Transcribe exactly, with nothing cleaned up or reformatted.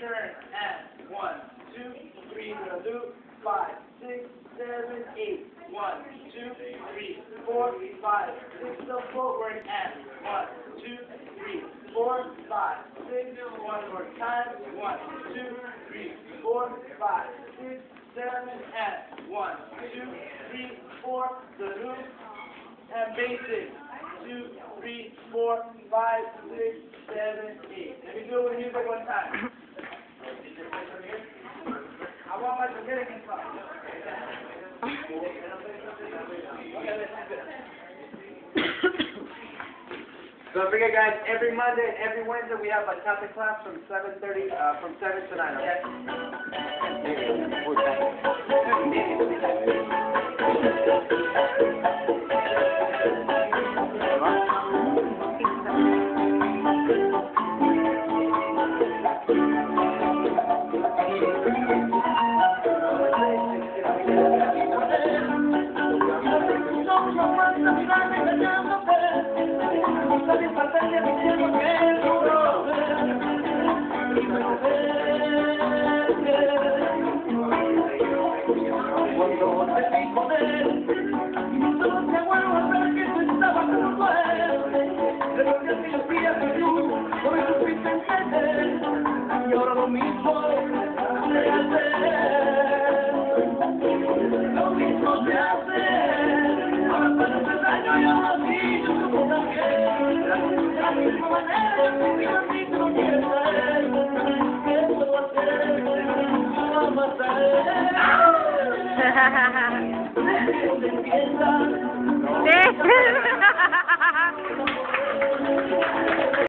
turn, and one, two, three, the loop, five, six, seven, eight, one, two, three, four, five, six, the footwork, and one, two, three, four, five, six, one more time, one, two, three, four, five, six, seven, and one, two, three, four, the loop, and basic, two, three, four, five, six, seven, eight. Let me do it with music one time. I want my Dominican song. Don't forget, guys, every Monday and every Wednesday we have a topic class from seven thirty, uh, from seven to nine, okay? Y ahora lo mismo se hace, lo mismo se hace, ahora para hacer daño y ahora sí, yo supo también, de la misma manera que yo a ti te lo quiero hacer, ¿qué puedo hacer para matar? ¿Dónde empieza?